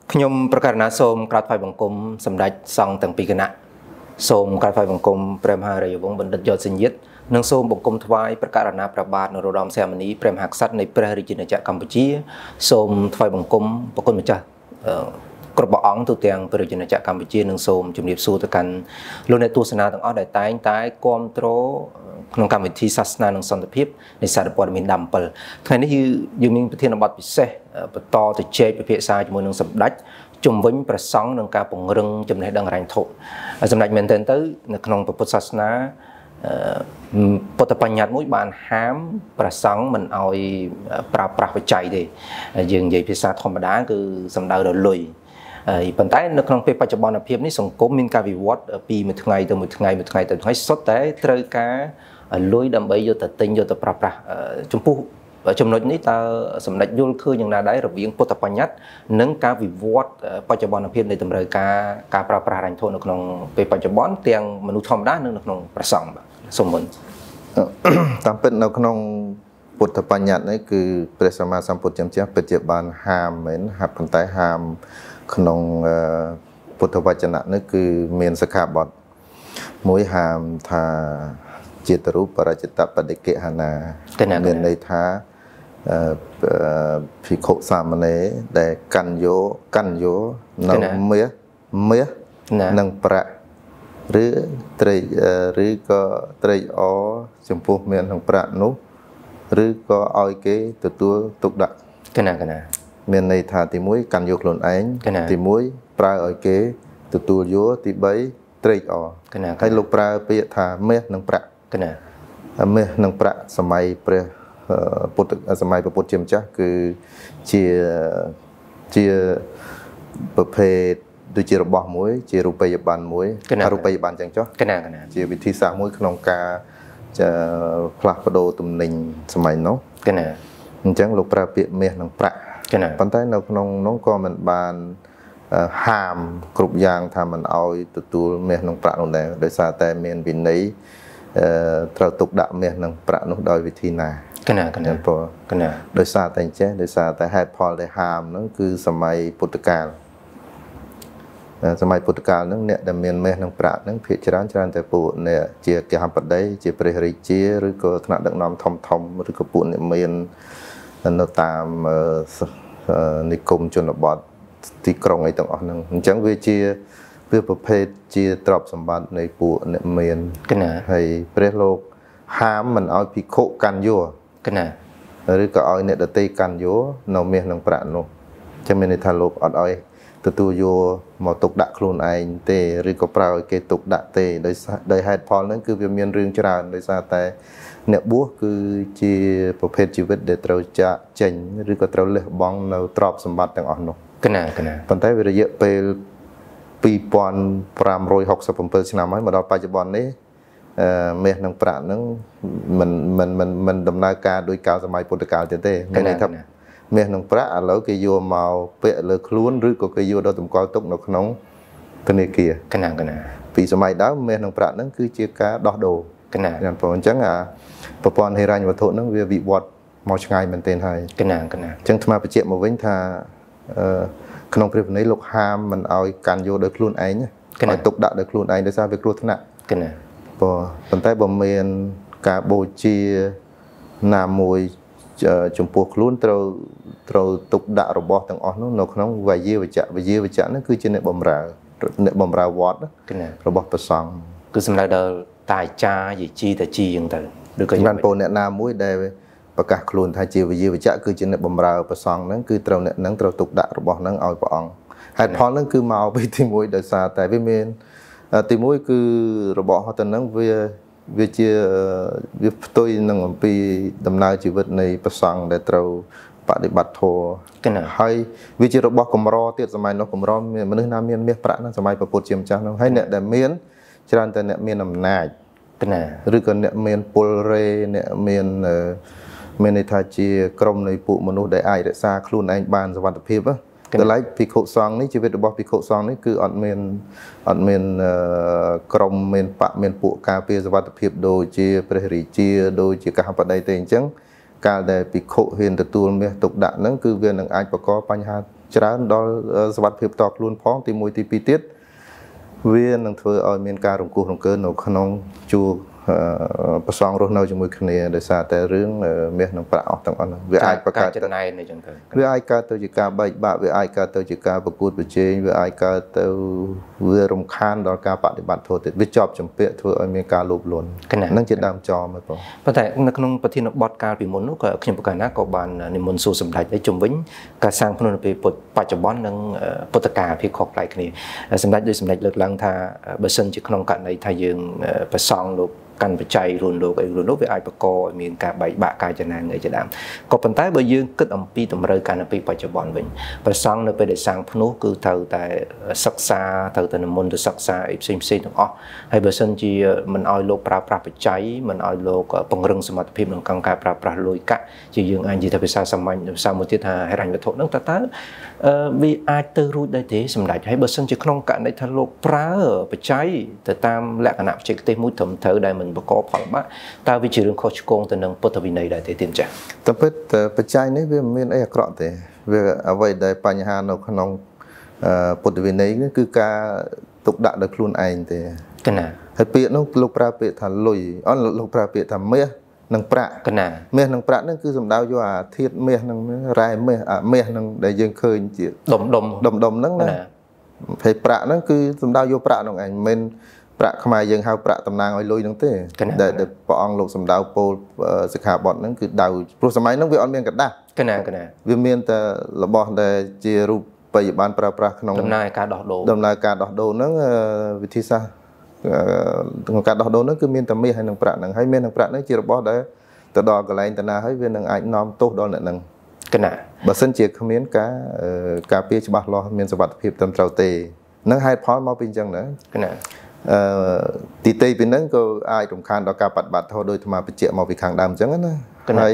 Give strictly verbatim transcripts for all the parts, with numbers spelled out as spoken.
Nhômประกาศนาโสมกราดไฟบังคมสำหรับซองต่างปีกันนะโสมกราดไฟบังคมเปรมหาเรียวงบันดาลยอดสินยิตนังโสมบังคมทวายประกาศนาประบาทนรดอมแซมนี้เปรมหักสัตในประริจินจากกัมพูชีโสมทวายบังคมปกคมาจากกระบอกอ๋องตัวเตียงประริจินจากกัมพูชีนังโสมจุดเดียบสู้ตะกันลงในตัวสนาต่างอ้อได้ตายตายกอมโตรนองการวิธีศาสนาหนังสันติภาพในสารปอดมินดำเปิลทั้งนี้คือยังมีประเทศนบัตพิเศษประต่อติเจประเภทสายจมูกหนังสับดัชจุ่มวิ่งประสองหนังการปงเริงจำในดังแรงถูกสำหรับเมนเทนเตอร์ในขนมพุทธศาสนาปฐปัญญามุ้ยบานห้ามประสองมันเอาปราบปราบใจดียังใหญ่พิเศษธรรมดาคือสำหรับเราลุยปัจจัยในขนมเป็นปัจจุบันเพียบนี้สังคมมีการวิวัฒน์ปีมือทั้งไงแต่มือทั้งไงมือทั้งไงแต่ทั้งสดแต่เตยกาลุยดำไปโยตติงโยตปราบปราจมพูจำนวนนี้ตาสำหรับยุลคืออย่างนาได้ระเบียงปฐปัญญาหนังการวิวัฒน์ปัจจุบันเพียบในตำราการการปราบปราแรงโทนในขนมเป็นปัจจุบันเตียงมนุษย์ธรรมดาหนึ่งในขนมประสองสมบูรณ์ตามเป็นในขนมปฐปัญญานี่คือเปรสมาสัมพุทธจำเจ้าปัจจุบันหามเหมือนหับพันท้ายหามขนมพุทธวจนะนี่คือเมียนสขาบดมวยหามทาจิตรูปปราจิตปฏิเกหนาเมียนในท้าพิโคสามเณรแต่กันโยกันโยนเมียเมียนังประหรือไตรหรือก็ไตรอจมพูเมียนนังประนุหรือก็เอาเกตัวตัวตุกดักกันนะกันนะเมียนในท่าที่มุ้ยกันโยกหล่นเองที่มุ้ยปลาเอาเกตัวตัวโยที่ใบไตรอให้ลูกปลาเปียท่าเมียนังประกันนะเมียนังประสมัยเปรปุตสมัยปุตเจียมจ้าคือเชียเชียประเภทดูเจรบมวยเจรุปยบันมวยอารุปยบันจังจ้าเจวิธีสามมวยขนมกาจะพลักประโดตุมนิงสมัยน้องจังลูกปลาเปียเมียนังประปันท้ายเราขนมน้องก็มันบานหามกรุบยางทำมันเอาตัวตัวเมียนังประลงแดงโดยซาแต่เมียนบินนี้เราตกดักเมียนังประนุโดยวิธีนากันนะกันนะพอกันนะโดยซาแต่เจ้โดยซาแต่ให้พอได้หามนั่นคือสมัยพุทธกาลสมัยพุทธกาลนั่นเนี่ยดำเนินเมียนังประนั่นพิจารณาจารย์แต่ปูเนี่ยเจียเกี่ยมปัดได้เจียปริหริเจียหรือก็ถนัดดักน้ำทอมทอมหรือก็ปูเนี่ยเมียนเราตามนิคมชนบทที่กรงไอ้ต่างๆนั่นจังเวจีเพื่อประเภทจีตรอบสมบัติในปูเนี่ยเมียนให้เปรตโลกห้ามมันเอาพิโคกันโย่กันนะหรือก็เอาเนี่ยตีกันโย่นอเมียนังประนุจะมีในทางโลกอดอ้อยตัวตัวโย่หมอตกดักโคลนไอเตหรือก็เปล่าเกตกดักเตโดยโดยเหตุพอนั้นคือเมียนเรื่องจราโดยซาแต่เนี่ยบัวคือจีประเภทชีวิตเด็ดเราจะเจนหรือก็เราเลือกบ้องเราตรอบสมบัติต่างอ่อนนุกันนะกันนะปัจจัยวิริยะเปปีปอนปรามโรยหกสิบเปอร์เซ็นต์มามา到ปัจจุบันนี้เมียนังประนั้นมันมันมันมันดำเนินการโดยการสมัยพุทธกาลเต้ไม่ได้ทับเมียนังประแล้วก็โยมเอาเปะเลยคล้วนหรือก็ก็โยโดยตุ่มกอตกนกน้องตัวนี้เกียกันนะกันนะปีสมัยนั้นเมียนังประนั้นคือเจียกาดอกโดกันนะอย่างผมจังอ่ะประปอนเฮรันวัตถุนั้นวิวิวัตมอชไงมันเต้นให้กันนะกันนะจังทำมาไปเจ็บมาเว้นทาขนมเปรี้ยวในโลกหามมันเอาการโยโดยคล้วนไอ้เนี่ยเอาตกดักโดยคล้วนไอ้โดยซาไปคล้วนถนัดกันนะพอปัจจัยบ่เมียนกาโบจีนามวยจมพูคลุ้นเราเราตกด่าระบอบต่างอ่อนนู้นนกน้องวายเยวิจะวายเยวิจะนั่นคือเจเนบอมราเนบอมราวอดนะระบอบประสังคือสำหรับเราตายจ้าหยิ่จีแต่จียังแต่โดยการบ้านโปรเนี่ยนามวยได้ประกาศคลุ้นไทยเจวิเยวิจะคือเจเนบอมราประสังนั่นคือเราเนี่ยนั่งเราตกด่าระบอบนั่งเอาปองเหตุผลนั่นคือมาเอาไปที่มวยโดยซาแต่วิเมนตีมวยคือระบบเขาตอนนั้นเวเวจีเวตัวนั่งปีดำเนินชีวิตในประสังได้เราปฏิบัติโทให้วิจิระบบกรมรอเตี้ยสมัยนกกรมรอมนุษย์น้ำเมียนเมียประนั่นสมัยประพุทธเจียมจ้าให้เนี่ยแต่เมียนจรันแต่เนี่ยเมียนอำนาจหรือก็เนี่ยเมียนปุลเรเนี่ยเมียนเมียนในทาจีกรมในปุมนุษย์ได้ไอได้ซาคลุนไอบานสวัสดิภาพแต่ไลฟ์พิโคซองนี้ชีวิตระบบพิโคซองนี้คืออัดเมนอัดเมนกรมเมนปะเมนปุกาเปียสวัสดิภาพโดยเจียประหริเจียโดยเจียการปฏิเตงจังการได้พิโคเห็นตัวตัวเมียตกดักนั้นคือเวียนหนังไอประกอบปัญหาច្រើនដល់សុវត្ថិភាពតខ្លួនផងទីមួយទីពីរទៀតវានឹងធ្វើឲ្យមានការរង្គោះរង្គើនៅក្នុងជួរប្រសងរស់នៅជាមួយគ្នាដោយសារតែរឿងមាសនិងប្រាក់អស់ទាំងអស់វាអាចបង្កើតចំណែនអញ្ចឹងទៅវាអាចកើតទៅជាការបែកបាក់វាអាចកើតទៅជាការប្រកួតប្រជែងវាអាចកើតទៅវារំខានដល់ការបដិបត្តិធម៌ទៀតវាជាប់ចម្ពាក់ធ្វើឲ្យមានការលោភលន់ហ្នឹងជាដើមចមហ្នឹងបងប៉ុន្តែនៅក្នុងប្រធានបទកាលពីមុននោះក៏ខ្ញុំប្រកាសណាក៏បាននិមន្តសួរសម្ដេចឲ្យជំវិញការសាងភ្នំនៅពេលបច្ចុប្បន្ននិងពុទ្ធកាលភាពខុសប្លែកគ្នាសម្ដេចដោយសម្ដេចលើកឡើងថាបើសិនជាក្នុងករណីថាយើងប្រសងលោកកាន់បច្ច័យរុនលោកអីរុនលោកវាអាចបង្កឲ្យមានការបែកបាក់ការចំណានអីជាដើមក៏ប៉ុន្តែបើយើងគិតអំពីតម្រូវការនៅពេលបច្ចុប្បន្នវិញប្រសង់នៅពេលដែលសាងភ្នោះគឺត្រូវតែសិក្សាត្រូវតែនិមន្តទៅសិក្សាអីផ្សេងផ្សេងទាំងអស់ហើយបើសិនជាមិនឲ្យលោកប្រើប្រាស់បច្ច័យមិនឲ្យលោកពង្រឹងសមត្ថភាពក្នុងការប្រើប្រាស់លុយកាក់ជាយើងអាចនិយាយថាភាសាសាមញ្ញភាសាមួយទៀតថាហិរញ្ញវត្ថុហ្នឹងតើតើវាអាចទៅរួចដែរទេសម្ដេចហើយបើសិនជាក្នុងករណីថាលោកប្រើបច្ច័យទៅតាមលក្ខណៈបច្ចេកទេសមួយត្រឹមត្រូវដែលមិនបកផលបាក់តើវាជារឿងខុសឆ្គងទៅនឹងពុទ្ធវិន័យដែរទេទៀតចា៎តែពិតបច្ច័យនេះវាមិនមានអីអាក្រក់ទេវាអ្វីដែលបញ្ហានៅក្នុងពុទ្ធវិន័យនេះគឺការទុកដាក់ដោយខ្លួនឯងទេកណាហើយពាក្យនោះលោកប្រើពាក្យថាលុយអត់លោកប្រើពាក្យថាមាសនិងប្រាក់កណាមាសនិងប្រាក់ហ្នឹងគឺសំដៅយកអាធាតុមាសនិងរ៉ែមាសអាមាសហ្នឹងដែលយើងឃើញជាដុំដុំដុំដុំហ្នឹងណាហើយប្រាក់ហ្នឹងគឺសំដៅយកប្រាក់ហ្នឹងឯងមិនប្រាក់ខ្មែរយើងហៅប្រាក់តំណាងឲ្យលុយហ្នឹងទេដែលព្រះអង្គលោកសំដៅពោលសិក្ខាបទហ្នឹងគឺដៅព្រោះសម័យហ្នឹងវាអត់មានកដាស់កណាកណាវាមានតែរបស់ដែលជារូបបិយបានប្រើប្រាស់ក្នុងដំណើរការដោះដូរដំណើរការដោះដូរហ្នឹងវិធីសាស្ត្រក្នុងការដោះដូរហ្នឹងគឺមានតែមាសហើយនិងប្រាក់ហ្នឹងហើយមាសនិងប្រាក់ហ្នឹងជារបស់ដែលទៅដល់កន្លែងតាណាហើយវានឹងអាចនាំទោសដល់អ្នកហ្នឹងកណាបើសិនជាគ្មានការការពារច្បាស់លាស់មានសុវត្ថិភាពត្រឹមត្រូវទេនឹងហេតុផលមកពីអញ្ចឹងណាកណាអឺទីតីពីហ្នឹងក៏អាចរំខានដល់ការបដិបត្តិធម៌ដោយអាត្មាបញ្ជាក់មកពីខាងដើមអញ្ចឹងណាហើយ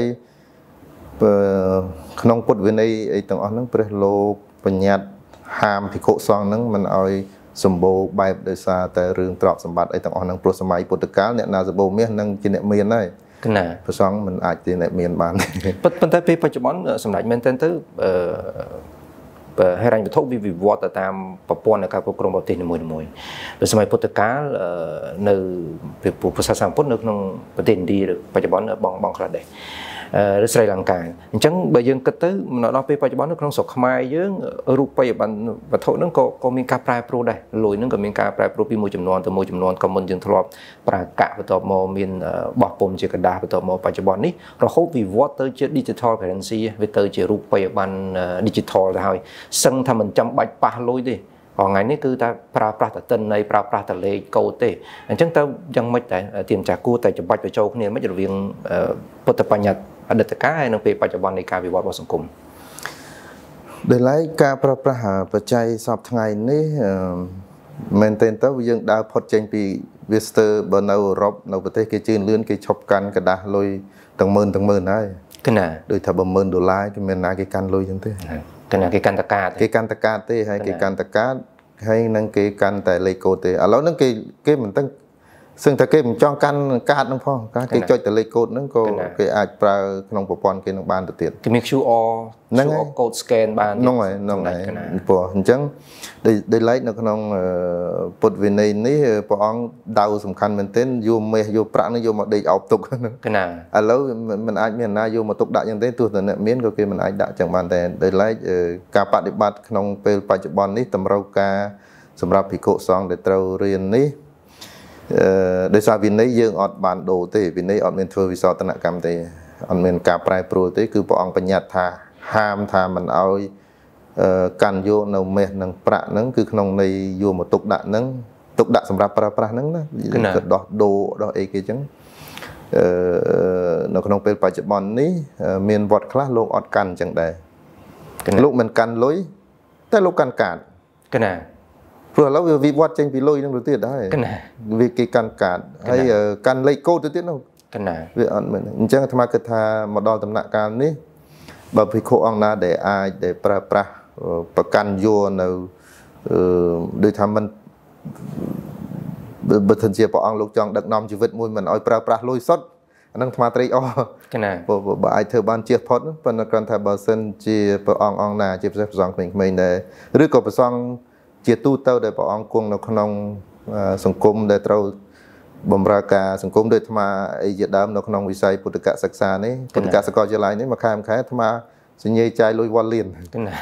ក្នុងពុទ្ធវិន័យអីទាំងអស់ហ្នឹងព្រះលោកបញ្ញត្តិហាមភិក្ខុសង្ឃហ្នឹងមិនឲ្យសម្បូរបែបដោយសារតែរឿងទ្រព្យសម្បត្តិអីទាំងអស់ហ្នឹងព្រោះសម័យពុទ្ធកាលអ្នកណាសម្បូរមាសនឹងជាអ្នកមានហើយកណាព្រះសង្ឃមិនអាចជាអ្នកមានបានប៉ុន្តែពេលបច្ចុប្បន្នសម្ដេចមែនទែនទៅអឺហិរញ្ញវត្ថុវាវិវត្តទៅតាមប្រព័ន្ធនៃការគ្រប់គ្រងប្រទេសនីមួយៗនៅសម័យពុទ្ធកាលនៅពុទ្ធសាសនាពុទ្ធនៅក្នុងប្រទេសឥណ្ឌាបច្ចុប្បន្នបង់ក្លាដេសឬស្រីលង្កាអញ្ចឹងបើយើងគិតទៅនៅដល់ពេលបច្ចុប្បន្ននៅក្នុងស្រុកខ្មែរយើងរូបិយប័ណ្ណវត្ថុហ្នឹងក៏ក៏មានការប្រែប្រួលដែរលុយហ្នឹងក៏មានការប្រែប្រួលពីមួយចំនួនទៅមួយចំនួនក៏មុនយើងធ្លាប់ប្រើកាក់បន្ទាប់មកមានបោះពុម្ពជាกระดาษបន្ទាប់មកបច្ចុប្បន្ននេះរហូតវិវត្តទៅជា digital currency វាទៅជារូបិយប័ណ្ណ digital ទៅហើយសឹងថាមិនចាំបាច់ប៉ះលុយទេថ្ងៃនេះគឺតែប្រើប្រាស់តែទិន្នន័យប្រើប្រាស់តែលេខកូដទេអញ្ចឹងទៅយ៉ាងម៉េចដែរទានចាគួរតែច្បាច់បញ្ចូលគ្នាមិនរវាងពុទ្ធបញ្ញត្តិអតីតកាលហើយនៅពេលបច្ចុប្បន្ននៃការវិវត្តរបស់សង្គមដោយឡែកការប្រើប្រាស់បច្ច័យសពថ្ងៃនេះមែនទែនទៅយើងដើរផុតចេញពីវាស្ទើបើនៅអឺរ៉ុបនៅប្រទេសគេជឿនលឿនគេឈប់កាន់กระดาษលុយទាំងម៉ឺនទាំងម៉ឺនហើយកណាដូចថាបើម៉ឺនដុល្លារគេមានណាគេកាន់លុយចឹងទេកណាគេកាន់តកាគេកាន់តកាទេហើយគេកាន់តកាហើយនឹងគេកាន់តែលេខកូដទេឥឡូវហ្នឹងគេគេមិនទាំងសឹងតែគេមិនចង់កាន់កាតហ្នឹងផងការគេចុចតែលេខកូដហ្នឹងក៏គេអាចប្រើក្នុងប្រព័ន្ធគេនឹងបានទៅទៀតគេមាន ក្យូ អារ ក្យូ អារ code scan បានហ្នឹងហើយហ្នឹងហើយព្រោះអញ្ចឹងដោយឡែកនៅក្នុងពុទ្ធវិន័យនេះព្រះអង្គដៅសំខាន់មែនទែនយកមាសយកប្រាក់នេះយកមកដេកអោបទុកហ្នឹងកណាឥឡូវមិនអាចមានណាយកមកទុកដាក់យ៉ាងទេទោះតែអ្នកមានក៏គេមិនអាចដាក់ចឹងបានតែដោយឡែកការបដិបត្តិក្នុងពេលបច្ចុប្បន្ននេះតម្រូវការសម្រាប់ភិក្ខុសង្ឃដែលត្រូវរៀននេះអឺដោយសារវិន័យយើងអត់បានដូរទេវិន័យអត់មានធ្វើវិសោធនកម្មទេអត់មានការប្រែប្រួលទេគឺព្រះអង្គបញ្ញត្តិថាហាមថាមិនអោយកាន់យកនៅមាសនិងប្រាក់ហ្នឹងគឺក្នុងន័យយកមកទុកដាក់ហ្នឹងទុកដាក់សម្រាប់ប្រើប្រាស់ហ្នឹងណាគឺដោះដូរដោះអីគេអញ្ចឹងអឺនៅក្នុងពេលបច្ចុប្បន្ននេះមានវត្តខ្លះលោកអត់កាន់អញ្ចឹងដែរលោកមិនកាន់លុយតែលោកកាន់កាតកណាព្រោះឥឡូវវាវិវត្តចេញពីលុយហ្នឹងទៅទៀតហើយកណាវាគេកាន់កាតហើយកាន់លេខកូដទៅទៀតនោះកណាវាអត់មែនអញ្ចឹងអាត្មាគិតថាមកដល់ដំណាក់កាលនេះបើភិក្ខុអង្គណាដែលអាចដែលប្រើប្រាស់ប្រកាន់យកនៅដូចថាមិនបើសិនជាព្រះអង្គលោកចង់ដឹកនាំជីវិតមួយមិនឲ្យប្រើប្រាស់លុយសុទ្ធ năng tham tri o cái nào bà ai thưa ban chia phốt phần cần thay bờ sân chia bờ ong ong nà chia sẻ dòng mình mình để rưỡi có bờ song chia tu tao để bờ ong cuồng nó không sòng cung để trâu bầm ra cả sòng cung để tham ai diệt đám nó không visay phụ cả sắc xa này phụ cả sắc coi trở lại này mà khai khai tham sinh nhây trai lôi quan liền cái nào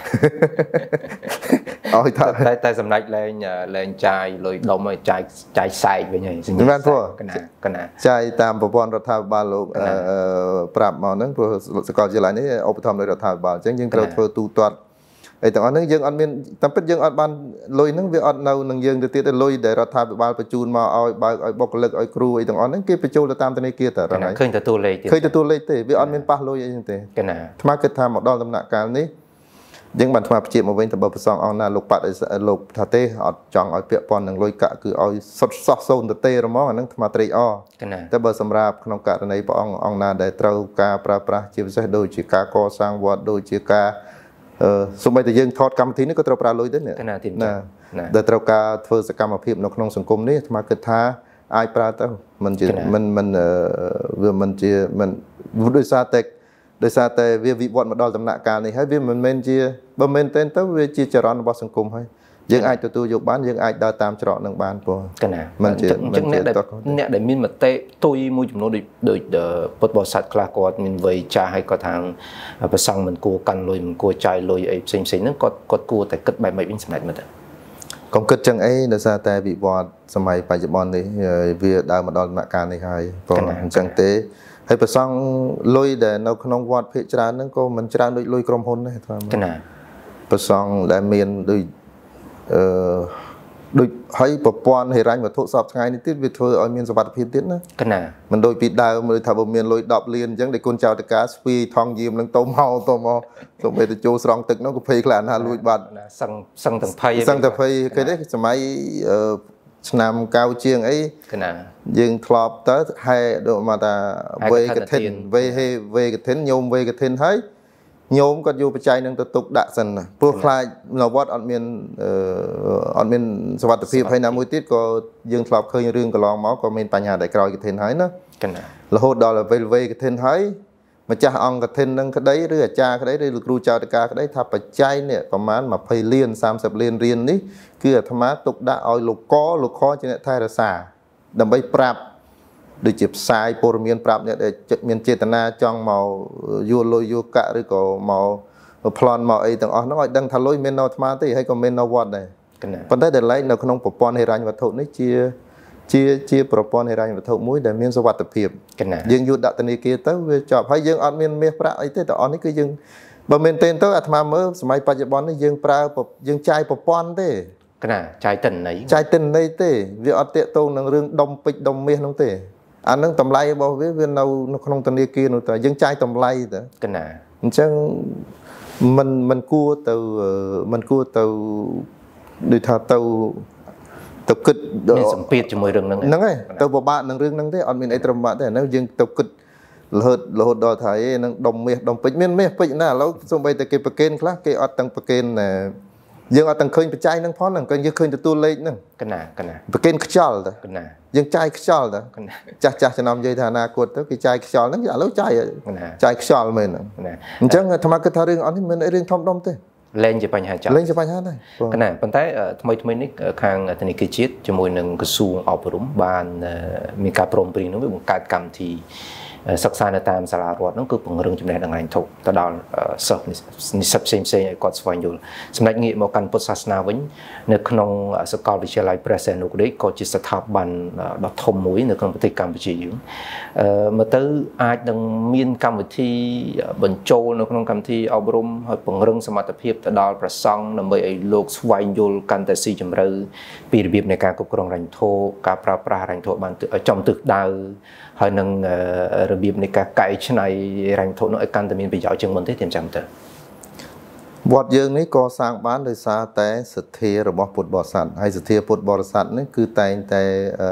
ôi thật tại tại sầm nách lên lên trai lôi đông rồi trai trai sai vậy nhỉ sinh nhây cái nào cái nào trai tam bộ phậnរដ្ឋាភិបាលលោកប្រាប់មកហ្នឹងព្រោះសកលវិទ្យាល័យនេះឧបត្ថម្ភដោយរដ្ឋាភិបាលអញ្ចឹងយើងត្រូវធ្វើទូទាត់អីទាំងអស់ហ្នឹងយើងអត់មានតាមពិតយើងអត់បានលុយហ្នឹងវាអត់នៅនឹងយើងទៅទៀតទេលុយដែលរដ្ឋាភិបាលបញ្ជូនមកឲ្យបើកឲ្យបុគ្គលិកឲ្យគ្រូអីទាំងអស់ហ្នឹងគេបញ្ជូនទៅតាមធនាគារតើរហ្នឹងឃើញទទួលលេខទៀតឃើញទទួលលេខទេវាអត់មានប៉ះលុយអីហ្នឹងទេកណាអាត្មាគិតថាមកដល់ដំណាក់កាលនេះយើងបានថ្មជាមកវិញទៅបើប្រសងអង្គណាលោកប៉ាត់លោកថាទេអត់ចង់ឲ្យពាក់ព័ន្ធនឹងលុយកាក់គឺឲ្យសុទ្ធសោះសូនទៅទេហ្មងអាហ្នឹងថ្មត្រេកអរតែបើសម្រាប់ក្នុងករណីព្រះអង្គអង្គណាដែលត្រូវការប្រើប្រាស់ជាពិសេសដូចជាការកសាងវត្តដូចជាការអឺសូម្បីតែយើងថតកម្មវិធីនេះក៏ត្រូវប្រើលុយដែរណាដែលត្រូវការធ្វើសកម្មភាពនៅក្នុងសង្គមនេះថ្មគិតថាអាចប្រើទៅមិនជាមិនមិនវាមិនជាមិនដោយសារតែដោយសារតែវាវិវត្តមកដល់ដំណាក់កាលនេះហើយវាមិនមែនជាបើមែនទេទៅវាជាចរន្តរបស់សង្គមហើយយើងអាចទទួលយកបានយើងអាចដើរតាមច្រកនឹងបានព្រោះកណាមិនជាមិនជាអ្នកដែលមានមតិទុយមួយចំនួនដូចដូចពុទ្ធបរិស័ទខ្លះគាត់មានវ័យចាស់ហើយគាត់ថាប្រសង់មិនគួរកាន់លុយមិនគួរចាយលុយអីផ្សេងផ្សេងហ្នឹងគាត់គាត់គួរតែគិតបែបម៉េចវិញសម្រាប់មើលទៅកុំគិតចឹងអីដោយសារតែវិវត្តសម័យបច្ចុប្បន្ននេះវាដើរមកដល់ដំណាក់កាលនេះហើយព្រោះអញ្ចឹងទេហើយប្រសង់លុយដែលនៅក្នុងវត្តភាគច្រើនហ្នឹងក៏មិនច្រើនដូចលុយក្រុមហ៊ុនដែរថាកណាប្រសង់ដែលមានដូចអឺដូចហើយប្រព័ន្ធហិរញ្ញវត្ថុសពថ្ងៃនេះទៀតវាធ្វើឲ្យមានសុវត្ថិភាពទៀតណាកណាមិនដូចពីដើមមើលថាបើមានលុយដប់លានអញ្ចឹងដែលគុណចៅតកាស្វីថងយាមនឹងទៅមកទៅមកទៅពេលទៅចូលស្រង់ទឹកនោះក៏ភ័យខ្លាចណាលួចបាត់សឹងសឹងទាំងភ័យសឹងទាំងភ័យគេនេះសម័យឆ្នាំកៅជាងអីកណាយើងធ្លាប់ទៅហែដូចមកថាវេកឋិនវេហេវេកឋិនញោមវេកឋិនហើយញោមគាត់យកបច្ច័យនឹងទៅទុកដាក់សិនព្រោះខ្លាចនៅវត្តអត់មានអត់មានសុវត្ថិភាពហើយណាមួយទៀតក៏យើងធ្លាប់ឃើញរឿងកន្លងមកក៏មានបញ្ហាដែលក្រោយកឋិនហើយណាកណារហូតដល់វេវេកឋិនហើយម្ចាស់អង្គកឋិននឹងក្តីឬអាចារ្យក្តីឬលោកគ្រូចៅតកាក្តីថាបច្ច័យនេះប្រមាណម្ភៃលានសាមសិបលានរៀលនេះគឺអាត្មាទុកដាក់ឲ្យលោកកលោកខជាអ្នកថែរក្សាដើម្បីប្រាប់ដូចជាផ្សាយព័ត៌មានប្រាប់អ្នកដែលមានចេតនាចង់មកយួរលុយយួរកាក់ឬក៏មកប្លន់មកអីទាំងអស់ហ្នឹងឲ្យដឹងថាលុយមាននៅអាត្មាទេហើយក៏មាននៅវត្តដែរប៉ុន្តែដែលឡែកនៅក្នុងប្រព័ន្ធហិរញ្ញវត្ថុនេះជាជាជាប្រព័ន្ធហិរញ្ញវត្ថុមួយដែលមានសុវត្ថិភាពយើងយកដាក់ធនាគារទៅវាចប់ហើយយើងអត់មានមាសប្រាក់អីទេតែអស់នេះគឺយើងបើមែនទេទៅអាត្មាមើលសម័យបច្ចុប្បន្ននេះយើងប្រើយើងចាយប្រព័ន្ធទេកណាចាយតិនន័យចាយតិនន័យទេវាអត់តាក់ទងនឹងរឿងដុំពេជ្រដុំមាសនោះទេអានឹងតម្លៃរបស់វាវានៅក្នុងធនាគារនោះតែយើងចាយតម្លៃទៅកណាអញ្ចឹងมันมันគួរទៅมันគួរទៅដូចថាទៅទៅគិតមានសម្ពាធជាមួយរឿងហ្នឹងហ្នឹងហើយទៅពិបាកនឹងរឿងហ្នឹងទេអត់មានអីត្រឹមបាក់ទេហ្នឹងយើងទៅគិតរហូតរហូតដល់ថាឯហ្នឹងដុំមាសដុំពេជ្រមានមាសពេជ្រណាឥឡូវសូម្បីតែគេប្រកេនខ្លះគេអត់ទាំងប្រកេនយើងអត់ទាំងឃើញបច្ច័យហ្នឹងផងហ្នឹងក៏យើងឃើញទទួលលេខហ្នឹងកណាកណាប្រកេនខ្យល់ទៅកណាយើងចាយខ្យល់ទៅចាស់ចាស់ចំណាំនិយាយថាអនាគតទៅគេចាយខ្យល់ហ្នឹងឥឡូវចាយចាយខ្យល់មែនហ្នឹងអញ្ចឹងអាត្មាគិតថារឿងអត់នេះមិនរឿងធំដុំទេលែងជាបញ្ហាចាស់លែងជាបញ្ហាដែរកណាប៉ុន្តែថ្មីថ្មីនេះខាងធនាគារជាតិជាមួយនឹងក្រសួងអប់រំបានមានការព្រមព្រៀងនោះវាបង្កើតកម្មវិធីសិក្សានៅតាមសាលារដ្ឋហ្នឹងគឺពង្រឹងចំណេះដឹងហិរញ្ញវត្ថុទៅដល់សិស្សនិស្សិតផ្សេងផ្សេងឲ្យគាត់ស្វែងយល់សម្ដេចងាកមកកាន់ពុទ្ធសាសនាវិញនៅក្នុងសាកលវិទ្យាល័យព្រះសីហនុរាជក៏ជាស្ថាប័នដ៏ធំមួយនៅក្នុងប្រទេសកម្ពុជាយើងអឺមកទៅអាចនឹងមានកម្មវិធីបញ្ចូលនៅក្នុងកម្មវិធីអប់រំឲ្យពង្រឹងសមត្ថភាពទៅដល់ព្រះសង្ឃដើម្បីឲ្យលោកស្វែងយល់កាន់តែស៊ីជម្រៅពីរបៀបនៃការគ្រប់គ្រងហិរញ្ញវត្ថុការប្រើប្រាស់ហិរញ្ញវត្ថុបានចំទិសដៅហើយនឹងរបៀបនៃការកែច្នៃហិរញ្ញវត្ថុនោះឲ្យកាន់តែមានប្រយោជន៍ជាងមុនទេតាមចាំទៅវត្តយើងនេះក៏សាងបានដោយសារតែសទ្ធារបស់ពុទ្ធបរិស័ទហើយសទ្ធាពុទ្ធបរិស័ទនេះគឺតែងតែ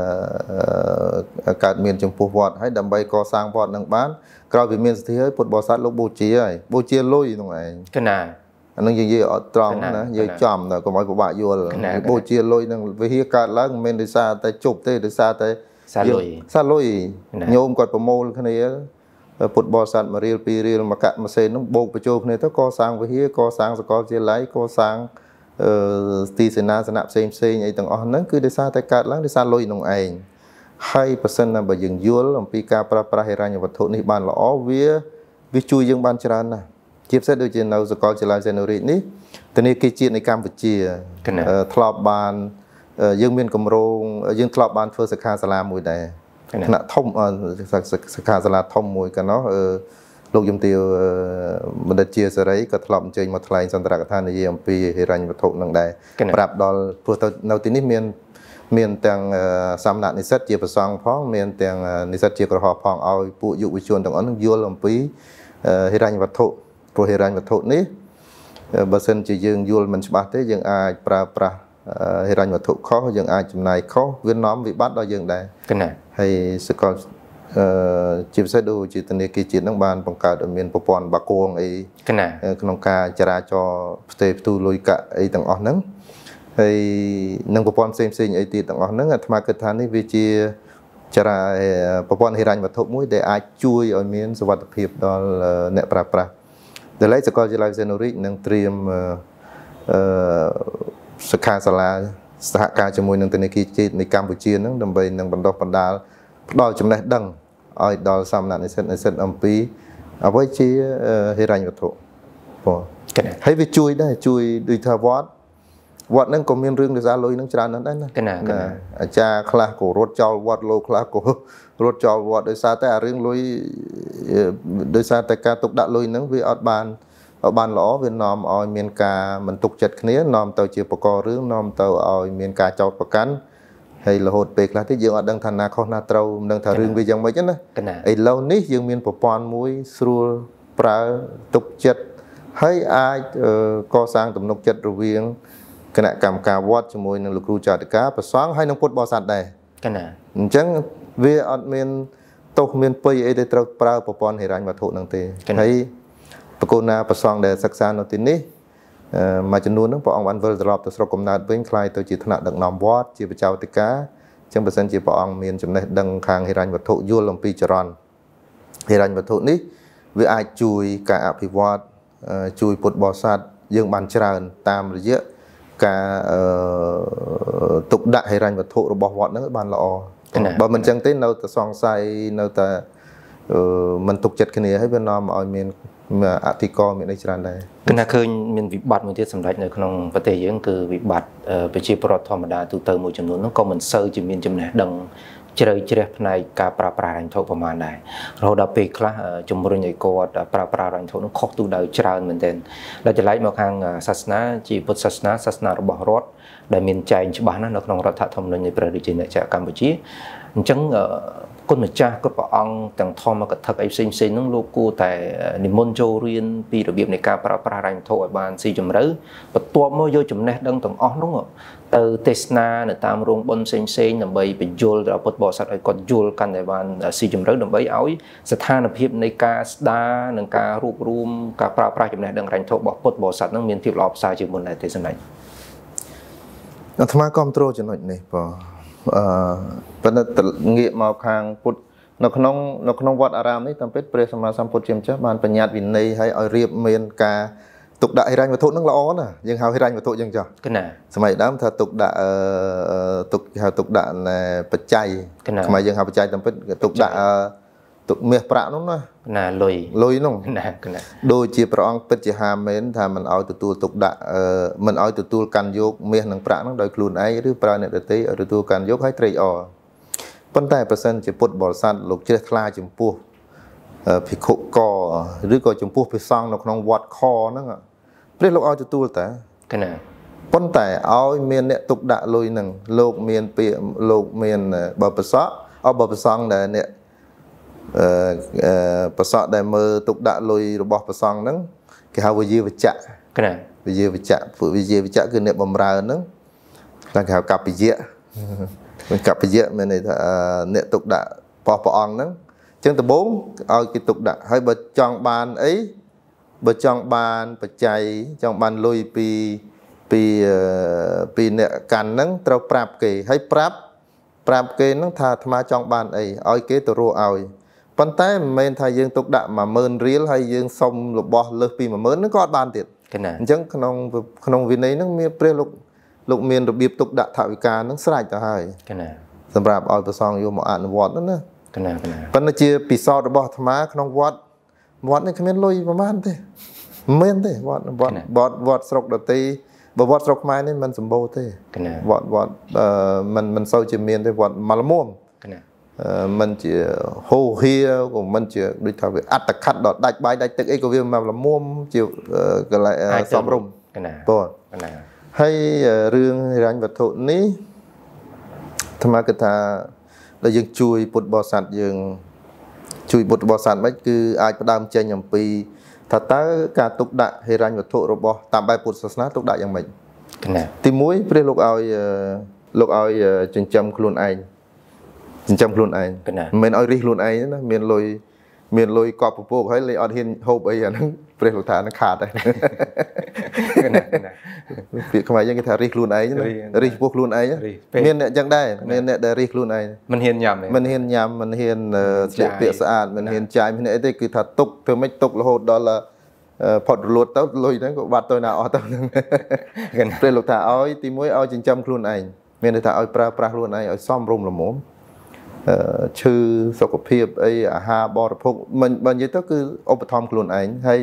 កើតមានចំពោះវត្តហើយដើម្បីកសាងវត្តនឹងបានក្រោយពីមានសទ្ធាហើយពុទ្ធបរិស័ទលោកបូជាហើយបូជាលុយហ្នឹងឯងកណាអានឹងយើងនិយាយអត់ត្រង់ណាយើងចំតែកុំឲ្យពិបាកយល់បូជាលុយនឹងវិហារកើតឡើងមិនមែនដោយសារតែជប់ទេដោយសារតែ xa lùi xa lùi nhôm còn bầm mồ cái này bột bò sạt mà riêu pi riêu mà cạn mà xe nó bột bờ trâu này tất co sang với hía co sang rồi co chia lấy co sang tì sơn na sơn nạp xem xem như từng on nó cứ để xa tay cạn lắm để xa lùi nông ảnh hai phần là bởi dừng dúa làm pi ca pra pra hay ra nhiều vật thổ này bàn lõ vía vi chui dương ban tràn nè chiếc xe đôi trên nào rồi co chia lại xe nồi ní từ này cái chuyện này Campuchia thọp bàn dương miền Cẩm Rông dương thọp bàn phơi sạc hà làm mùi này nè thông sạc hà làm thông mùi cả nó lục dùng tiêu mình đã chia sẻ đấy có thọp trên một lại sản phẩm than này em pi hay ra nhiều vật thổ năng đây đạp đó phơi đầu tiên này miền miền tàng sam nạnนิสัยเจียบสองพ้องเมียนตางนิสัยเจียกระหอบพ้องเอาปุยุวิชวนตรงนั้นยัวลมปีเฮรัญวัตถุโปรเฮรัญวัตถุนี้บางส่วนจะยังยัวมันฉบับที่ยังอาจปราปราเฮรัญวัตถุเขายังอาจจำนายเขาเวียนน้อมวิบัติเรายังได้ให้สกอตจีบเสดูจีตันเนกิจิตนักบาลป้องกันเมียนปปอนบากวงไอ้ขนมกาจราจรสเตปตูลุยกะไอ้ต่างอ่อนนั้นไอ้นังปปอนเซมเซนไอ้ตีต่างอ่อนนั้นธรรมะเกิดทานนี่วิจิจราปปอนเฮรัญวัตถุมุ้ยได้อาจช่วยเอาเมียนสวัสดิภาพดอลเนปราปราแต่ไล่สกอตจิลาเซนอรินังเตรียมสขาสลาสหการจมวยนังตนิกิจิในกัมพูชีนั้นดำไปนังบรรดาบรรดาดอลจำแนกดังอ้อยดอลสามนัดในเซนในเซนอัมพีเอาไว้ชี้เฮรัญวัตถุพอให้ไปช่วยได้ช่วยด้วยทาวอดวัดนั้นก็มีเรื่องในซาลอยนั่งจานนั้นได้นะอาจารย์คลาโกรถจอลวัดโลคลาโกรถจอลวัดโดยซาแต่เรื่องลอยโดยซาแต่การตกดักลอยนั้นวิอัดบานอัดบานหล่อเวียนนอมเอาเมียนกามันตกจัดเนี้ยนอมเตาเจียปกอเรื่องนอมเตาเอาเมียนกาจอดประกันให้ละหดเปกละที่ยังอัดดังธนาคารนาเตาดังถ่ายเรื่องวิยังไม่ใช่นะไอ้เหล่านี้ยังมีปปอนมวยสูรปลาตกจัดให้อาก่อสร้างตำนกจัดระเวียงขณะกรรมการวัดจมวยนังลูกครูจัดการประสานให้นังพุทธบริษัทได้กันนะจังเวอดเมียนตกเมียนปีไอเดตระปราปปอนเฮรัญวัตถุนังเตให้ปกนาประสานเดศึกษาโนตินี้มาจำนวนนังปองวันเวลตลอดตัวสระกมนาเป็นคลายตัวจิตถนัดดังนอมวัดจีบเจ้าติกาจังเปอร์เซ็นต์จีปองเมียนจำเนตดังคางเฮรัญวัตถุยั่วลมปีจรอนเฮรัญวัตถุนี้เวอจุยการอภิวัตจุยพุทธบริษัทยังบันเจริญตามระยะการตกดักให้รันวัตถุระบบวัดนั้นบานละอบ่มันจังเต้นเราแต่สองไซเราแต่มันตกจัดขึ้นให้เป็นนอมเอาเมียนมาอธิกรมีในจานใดขณะเคยมีวิบัติมือที่สำเร็จในขนมประเทศยังคือวิบัติไปชีพรถธรรมดาตัวเติมมือจำนวนนั้นก็มันเซอร์จะมีจำแนกดังเจริญเจริญในการปราบปรามโทษประมาณใดเราดับไปคลาจมบริญญาโกดปราบปรามโทษนั้นข้อตัวเดิมเจริญเหมือนเดิมเราจะไล่มาทางศาสนาจีพุทธศาสนาศาสนาระบอบรถได้มีใจฉบับนั้นในขนมรัฐธรรมนูญในประเทศจีนจากกัมพูชีจังคนเหมือนจ้าก็ปะอังต่างทอมากระทักไอ้สิ่งสิ่งนั้นโลกูแต่นิมนต์โจเรียนปีระเบียบในการปราบปรามโทษบานสี่จำเลยประตัวมั่วโยจำแนกดังต่างอ้อนนู้งเตอเทสนาในตามโรงบอลเซนเซนนำไปไปโยลเราปดบอสัตว์ไอ้กอดโยลกันในบ้านสี่จำเลยนำไปเอาสถานภิบในการสดาในการรูปรวมการปราบปรามจำแนกดังแรงโทษบอกปดบอสัตว์นั้นมีที่หลอบสายจีบนในเทศนาธรรมะคอมโตรจะหน่อยนี่พอเป็นแต่เงียบมาทางพุทธนกน้องนกน้องวัดอารามนี่ทำเป็นเปรสมาสัมพุทธเจียมเจ้าบ้านปัญญาวินในให้เอาเรียบเมียนกาตกด่าให้รันวัตถุนั่งละอ้อนอ่ะยังหาให้รันวัตถุยังจ้ะกันน่ะสมัยนั้นถ้าตกด่าตกหาตกด่าในปัจจัยสมัยยังหาปัจจัยทำเป็นตกด่าตกเมียประนู้นนะน่ะลอยลอยน้องน่ะกันน่ะโดยจีประองเป็นจีฮาเมนถ้ามันเอาตัวตัวตกด่ามันเอาตัวตัวการยกเมียหนังประนั้นโดยครูนไอหรือประเนี่ยตีเอาตัวตัวการยกให้ตรีอปัญไตเปอร์เซ็นต์จะปดบอลสันลูกเชื่อคลาจุ่มปูพิคุกอหรือก็จุ่มปูพิซังนกน้องวัดคอนั่งอ่ะเรียกลูกเอาตัวตัวแต่กันน่ะปัญไตเอาเมียนเนี่ยตกด่าลอยหนึ่งลูกเมียนเปียลูกเมียนบอลประสะเอาบอลประซังแต่เนี่ยประสาทได้มือตุกด่าลอยระบบประสานนั้นคือหาวิญญาณวิจักกันนะวิญญาณวิจักผู้วิญญาณวิจักคือเนี่ยบำรานั้นแล้วเขากลับไปเยอะมันกลับไปเยอะมันเนี่ยเนี่ยตุกด่าพอประอังนั้นจังแต่bốnเอากิตุกด่าให้บจองบานấyบจองบานปัจจัยจองบานลอยปีปีปีเนี่ยกันนั้นเราปรับกี่ให้ปรับប្រាប់គេនឹងថាអាត្មាចង់បានអីឲ្យគេទៅរកឲ្យប៉ុន្តែមិនមែនថាយើងទុកដាក់ một nghìnរៀលហើយយើងសុំរបស់លើសពី một nghìn នឹងក៏អត់បានទៀតអញ្ចឹងក្នុងក្នុងវិន័យនឹងមានព្រះលោកលោកមានរបៀបទុកដាក់ថវិកានឹងស្រេចទៅហើយសម្រាប់ឲ្យប្រសងយកមកអនុវត្តហ្នឹងណាកណាកណាប៉ុន្តែជាពិសោធន៍របស់អាត្មាក្នុងវត្តវត្តនេះគ្មានលុយប្រហែលទេមិនមែនទេវត្តវត្តវត្តវត្តស្រុកដទៃបើវត្តស្រុកខ្មែរនេះមិនសម្បូរទេវត្តវត្តមិនមិនសូវជាមានទេវត្តមកល្មមមិនជាហូហៀក៏មិនជាដូចថាវាអត្តខិតដល់ដាច់បាយដាច់ទឹកអីក៏វាមកល្មមជាកន្លែងសំរុំកណាបងកណាហើយរឿងហិរញ្ញវត្ថុនេះអាត្មាគិតថាដែលយើងជួយពុទ្ធបរិស័ទយើងជួយពុទ្ធបរិស័ទមិនគឺអាចផ្ដើមចេញអំពីថាតើការទុកដាក់ហិរញ្ញវត្ថុរបស់តាមបែបពុទ្ធសាសនាទុកដាក់យ៉ាងម៉េចទីមួយព្រះលោកឲ្យលោកឲ្យចិញ្ចឹមខ្លួនឯងចិញ្ចឹមខ្លួនឯងមិនមែនឲ្យរិះខ្លួនឯងណាមានលុយមានលុយកប់ពពកហើយលេអត់ហ៊ានហូបអីអាហ្នឹងព្រះលោកថានឹងខាតហើយពាក្យខ្មែរយើងគេថារិះខ្លួនឯងរិះពោះខ្លួនឯងមានអ្នកចឹងដែរមានអ្នកដែលរិះខ្លួនឯងមិនហ៊ានញ៉ាំមិនហ៊ានញ៉ាំមិនហ៊ានស្លៀកពាក់ស្អាតមិនហ៊ានចាយមានអីទេគឺថាទុកធ្វើម៉េចទុករហូតដល់ផុតរលត់ទៅលុយហ្នឹងក៏បាត់ទៅណាអស់ទៅហ្នឹងព្រះលោកថាឲ្យទីមួយឲ្យចិញ្ចឹមខ្លួនឯងមានន័យថាឲ្យប្រើប្រាស់ខ្លួនឯងឲ្យសមរម្យល្មមឈឺសុខភាពអីអាហារបរិភោគមិនបើនិយាយទៅគឺឧបត្ថម្ភខ្លួនឯងហើយ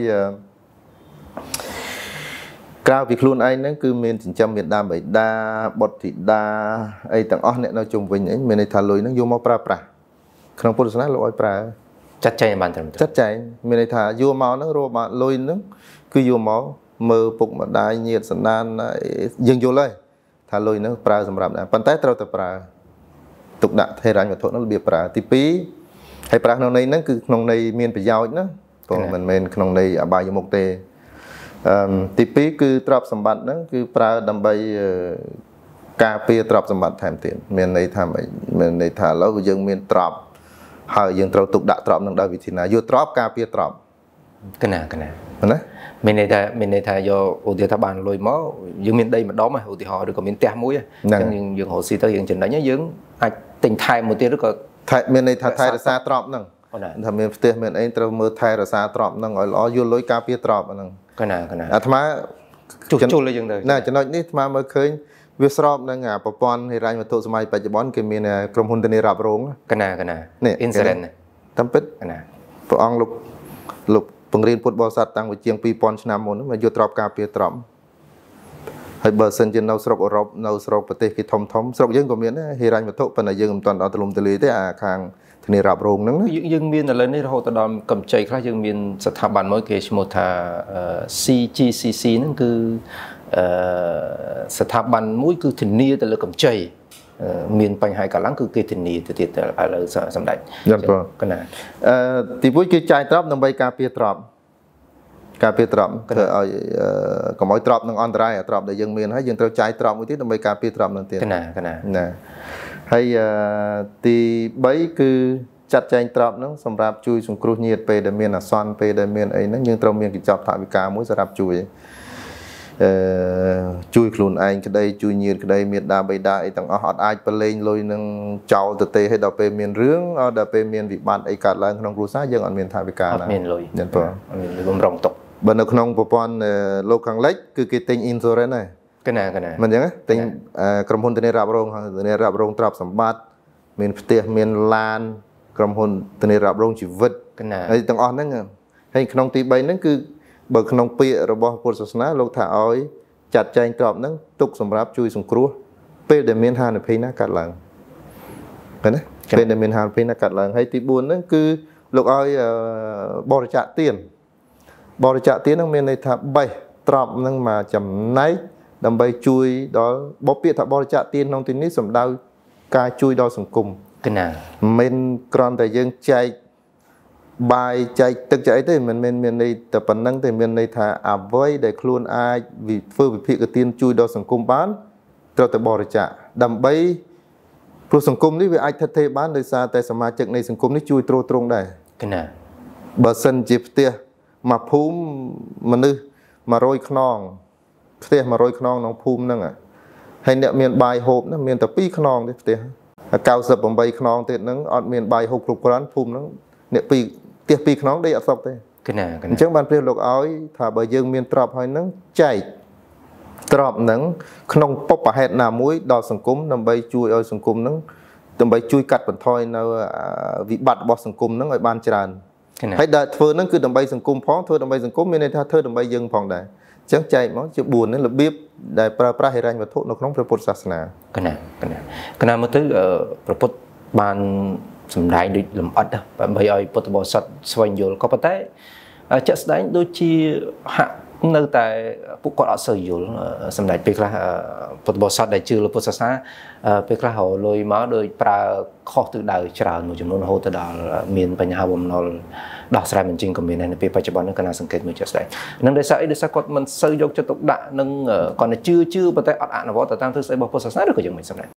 ក្រៅពីខ្លួនឯងហ្នឹងគឺមានចិញ្ចឹមមេដាបៃតាបុត្រធីតាអីទាំងអស់អ្នកនៅជុំវិញអីមានន័យថាលុយហ្នឹងយកមកប្រើប្រាស់ក្នុងពុទ្ធសាសនាលោកឲ្យប្រើចាត់ចែងបានត្រឹមត្រូវចាត់ចែងមានន័យថាយកមកហ្នឹងរកមកលុយហ្នឹងគឺយកមកមើលពុកម្ដាយញាតិសន្តានយើងយល់ហើយថាលុយហ្នឹងប្រើសម្រាប់ណាប៉ុន្តែត្រូវតែប្រើទុកដាក់ហិរញ្ញវត្ថុនោះរបៀបប្រើទីពីរហើយប្រើក្នុងន័យហ្នឹងគឺក្នុងន័យមានប្រយោជន៍ណាព្រោះមិនមែនក្នុងន័យអបាយមុខទេអឺទីពីរគឺទ្រព្យសម្បត្តិហ្នឹងគឺប្រើដើម្បីការពារទ្រព្យសម្បត្តិថែមទៀតមានន័យថាមានន័យថាឥឡូវយើងមានទ្រព្យហើយយើងត្រូវទុកដាក់ទ្រព្យនឹងដោយវិធីណាយកទ្រព្យការពារទ្រព្យកណាកណាណាមានន័យថាមានន័យថាយកឧទាហរណ៍ថាបានលុយមកយើងមានដីម្ដុំឧទាហរណ៍ឬក៏មានផ្ទះមួយអញ្ចឹងយើងយើងរកស៊ីទៅយើងចំណេញយើងអាចទិញថែមមួយទៀតឬក៏ថែមានន័យថាថែរក្សាទ្រព្យហ្នឹងថាមានផ្ទះមានអីត្រូវមើលថែរក្សាទ្រព្យហ្នឹងឲ្យល្អយកលុយការពារទ្រព្យហ្នឹងកណាកណាអាត្មាជួសជុលយើងទៅណាចំណុចនេះអាត្មាមើលឃើញវាស្របនឹងប្រព័ន្ធហិរញ្ញវត្ថុសម័យបច្ចុប្បន្នគេមានក្រុមហ៊ុនធានារ៉ាប់រងកណាកណានេះ insurance តាមពិតកណាព្រះអង្គលោកលោកបង្រៀនពុទ្ធបរិស័ទតាំងពីជាងពីរពាន់ឆ្នាំមុនមកយកទ្រព្យការពារទ្រព្យហើយបើសិនជានៅស្រុកអឺរ៉ុបនៅស្រុកប្រទេសគេធំធំស្រុកយើងក៏មានដែរហិរញ្ញវត្ថុប៉ុន្តែយើងមិនទាន់ដល់ទលំទលាយទេអាខាងធានារ៉ាប់រងហ្នឹងយើងមានឥឡូវនេះរហូតដល់កម្ចីខ្លះយើងមានស្ថាប័នមួយគេឈ្មោះថា C G C C ហ្នឹងគឺស្ថាប័នមួយគឺធានាទៅលើកម្ចីមានបញ្ហាកាលឡើងគឺគេធានាទៅទៀតឥឡូវសម្ដេចកណាអឺទីមួយគឺចាយទ្រព្យដើម្បីការពារទ្រព្យការពារទ្រព្យធ្វើឲ្យកុំឲ្យទ្រព្យនឹងអន្តរាយទ្រព្យដែលយើងមានហើយយើងត្រូវចាយទ្រព្យមួយទៀតដើម្បីការពារទ្រព្យនឹងទៀតកណាកណាណាហើយទីបីគឺចាត់ចែងទ្រព្យហ្នឹងសម្រាប់ជួយសង្គ្រោះញាតិពេលដែលមានអាសន្នពេលដែលមានអីហ្នឹងយើងត្រូវមានកញ្ចប់ថវិកាមួយសម្រាប់ជួយអឺជួយខ្លួនឯងក្តីជួយញាតិក្តីមេដាបៃតាអីទាំងអស់អត់អាចប្រឡែងលុយនឹងចោលទៅទេឲ្យដល់ពេលមានរឿងដល់ពេលមានវិបត្តិអីកើតឡើងក្នុងគ្រួសារយើងអត់មានថវិកាណាអត់មានលុយហ្នឹងបងអត់មានលុយបំរុងទុកបើនៅក្នុងប្រព័ន្ធលោកខាងលិចគឺគេទិញ insurance ហើយកណាកណាមិនអញ្ចឹងទិញក្រុមហ៊ុនធានារ៉ាប់រងធានារ៉ាប់រងទ្រព្យសម្បត្តិមានផ្ទះមានឡានក្រុមហ៊ុនធានារ៉ាប់រងជីវិតកណាហើយទាំងអស់ហ្នឹងហើយក្នុងទីបីហ្នឹងគឺបើក្នុងពាក្យរបស់ពុទ្ធសាសនាលោកថាឲ្យចាត់ចែងទ្រព្យហ្នឹងទុកសម្រាប់ជួយសង្គ្រោះពេលដែលមានហានិភ័យណាកើតឡើងឃើញទេពេលដែលមានហានិភ័យណាកើតឡើងហើយទីបួនហ្នឹងគឺលោកឲ្យបរិច្ចាគទានបរិច្ចាគទានហ្នឹងមានន័យថាបេះទ្រព្យហ្នឹងមកចំណែកដើម្បីជួយដល់បបពាក្យថាបរិច្ចាគទានក្នុងទីនេះសំដៅការជួយដល់សង្គមកណាមិនគ្រាន់តែយើងចែកបាយចែកទឹកចែកអីទេមិនមែនមានន័យតែប៉ុណ្្នឹងទេមានន័យថាអ្វីដែលខ្លួនអាចធ្វើវិភាគទានជួយដល់សង្គមបានត្រូវតែបរិច្ចាគដើម្បីព្រោះសង្គមនេះវាអាចថិតថេរបានដោយសារតែសមាជិកនៃសង្គមនេះជួយទ្រទ្រង់ដែរកណាបើសិនជាផ្ទះមួយភូមិមនុស្សមួយរយខ្នងផ្ទះមួយរយខ្នងក្នុងភូមិហ្នឹងហើយអ្នកមានបាយហូបណាមានតែពីរខ្នងទេផ្ទះ cao sập bằng bay khnon tiệt nắng ọt miền bay hộp lục quán phum nắng nè pi tiệt pi khnon đây ở sọc thế cái nào cái nào chẳng ban priêu lục áo thà bởi dương miền trọp hay nắng chạy trọp nắng khnon pop và hẹn nào mũi đo sừng cúm nằm bay chui ơi sừng cúm nắng tụi bay chui cắt bẩn thôi nào vị bạt bọ sừng cúm nắng ở ban tràn hãy đợi phơi nắng cứ tụi bay sừng cúm phó thôi tụi bay sừng cúm miền này tha thơ tụi bay dương phòng này chẳng chạy nó chỉ buồn nên là biết đại pra pra hay ranh và thuốc nó không phải phật sát na cái nào cái nào cái nào mới tới ở phật ban sầm đại đi làm ắt đó và bây giờ phật bồ sát xoay nhiều có bắt té chất đánh đôi chi hạ nơi tại phụ quạt sử dụng sầm đại việc là phật bồ sát đại trừ là phật sát việc là họ lôi máu đôi pra khó từ đời chờ một chừng nó từ đó miền Bắc Hà Bom nó đào ra mình chinh của miền này là việc phải chấp nhận cái nào សង្កេត មួយ chất đấy nên để sao để saoគាត់មិនសូវយកចិត្តទុកដាក់នឹងcòn là chưa chưa bắt tay ăn ăn nó bỏតាម thứ sẽ bỏ phật sát được cái chuyện mình sầm đại